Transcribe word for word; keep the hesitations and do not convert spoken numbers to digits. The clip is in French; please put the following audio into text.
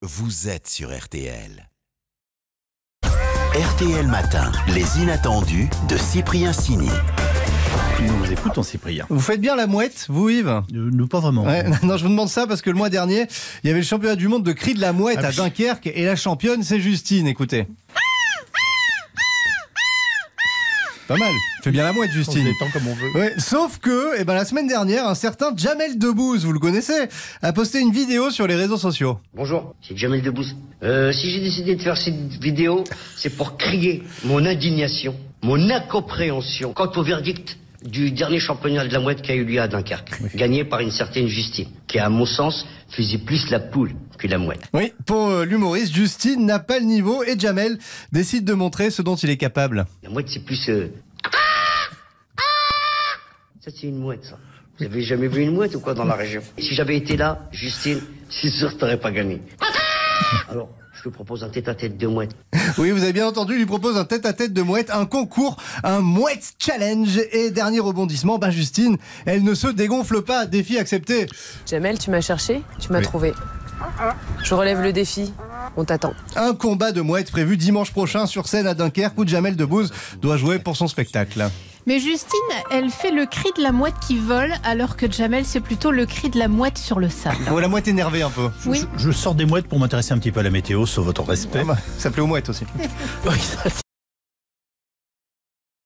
vous êtes sur R T L. R T L Matin, les inattendus de Cyprien Sini. Nous vous écoutons, Cyprien. Vous faites bien la mouette, vous Yves? euh, Nous pas vraiment. Ouais, non, je vous demande ça parce que le mois dernier, il y avait le championnat du monde de cri de la mouette ah, à oui. Dunkerque et la championne c'est Justine, écoutez. Pas mal, fait bien la mouette On Justine. se détend comme on veut. Ouais, sauf que eh ben, la semaine dernière, un certain Jamel Debbouze, vous le connaissez, a posté une vidéo sur les réseaux sociaux. Bonjour, c'est Jamel Debbouze. Euh, si j'ai décidé de faire cette vidéo, c'est pour crier mon indignation, mon incompréhension quant au verdict du dernier championnat de la mouette qui a eu lieu à Dunkerque, oui. Gagné par une certaine Justine, qui à mon sens faisait plus la poule que la mouette. Oui, pour euh, l'humoriste, Justine n'a pas le niveau et Jamel décide de montrer ce dont il est capable. La mouette c'est plus... Euh... Ça c'est une mouette ça. Vous avez jamais vu une mouette ou quoi dans la région? Et si j'avais été là, Justine, c'est sûr que t'aurais pas gagné. Alors, je te propose un tête-à-tête de mouette. Oui, vous avez bien entendu, il lui propose un tête-à-tête de mouette, un concours, un mouette challenge. Et dernier rebondissement, ben Justine, elle ne se dégonfle pas, défi accepté. Jamel, tu m'as cherché, tu m'as oui. trouvé. Je relève le défi, on t'attend. Un combat de mouette prévu dimanche prochain sur scène à Dunkerque où Jamel Debbouze doit jouer pour son spectacle. Mais Justine, elle fait le cri de la mouette qui vole, alors que Jamel, c'est plutôt le cri de la mouette sur le sable. Oh, la mouette énervée un peu. Oui. Je, je sors des mouettes pour m'intéresser un petit peu à la météo, sauf votre respect. Oh bah, ça plaît aux mouettes aussi. Oui, ça,